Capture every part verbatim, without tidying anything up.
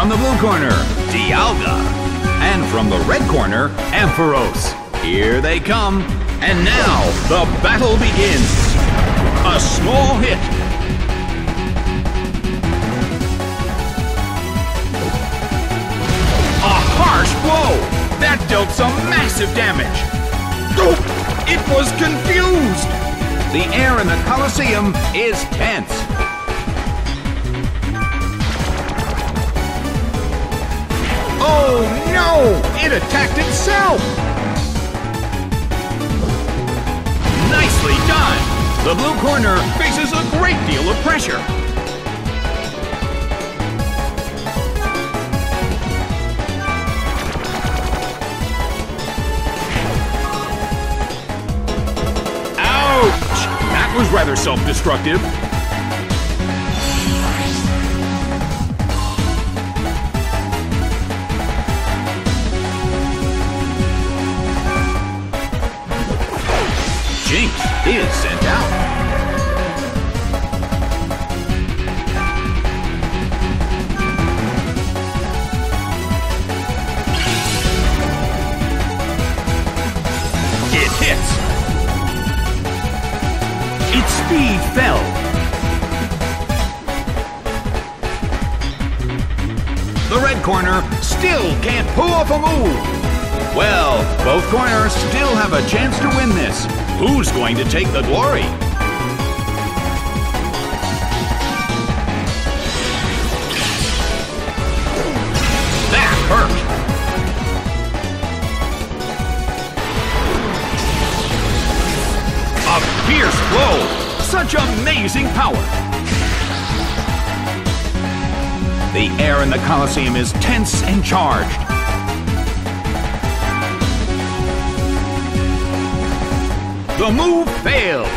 the blue corner, Dialga. And from the red corner, Ampharos. Here they come. And now, the battle begins. A small hit. A harsh blow. That dealt some massive damage. It was confused. The air in the Colosseum is tense. Oh no! It attacked itself! Nicely done! The blue corner faces a great deal of pressure. Ouch! That was rather self-destructive. Jynx is sent out. It hits. Its speed fell. The red corner still can't pull off a move. Well, both corners still have a chance to win this. Who's going to take the glory? That hurt! A fierce blow! Such amazing power! The air in the Colosseum is tense and charged. The move fails.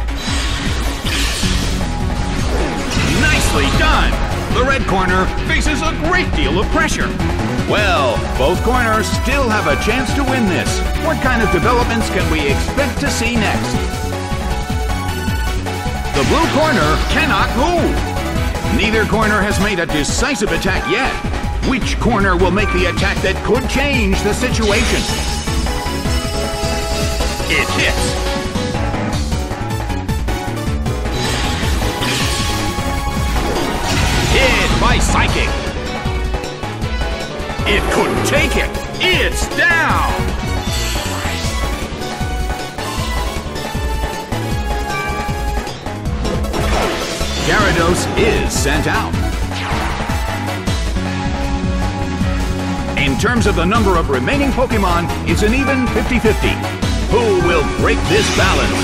Nicely done. The red corner faces a great deal of pressure. Well, both corners still have a chance to win this. What kind of developments can we expect to see next? The blue corner cannot move. Neither corner has made a decisive attack yet. Which corner will make the attack that could change the situation? It hits. Hit by Psychic. It couldn't take it. It's down. Gyarados is sent out. In terms of the number of remaining Pokemon, it's an even fifty fifty. Who will break this balance?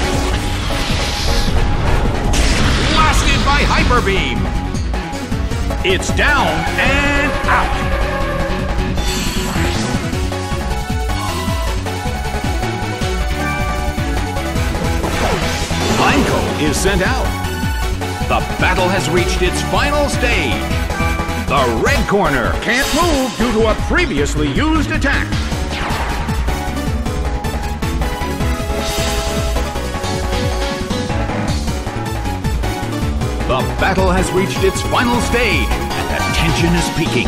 Blasted by Hyper Beam. It's down and out. Pineco is sent out. The battle has reached its final stage. The red corner can't move due to a previously used attack. The battle has reached its final stage, and the tension is peaking.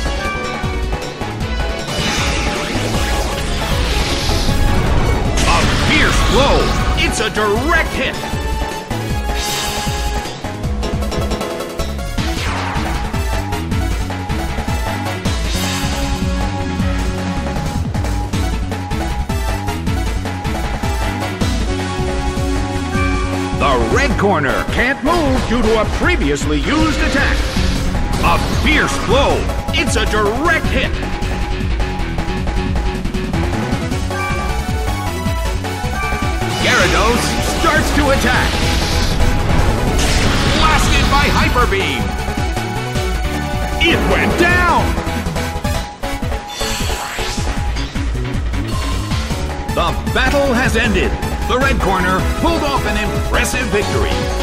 A fierce blow! It's a direct hit! The red corner can't move due to a previously used attack. A fierce blow. It's a direct hit. Gyarados starts to attack. Blasted by Hyper Beam. It went down. The battle has ended. The red corner pulled off an impressive victory.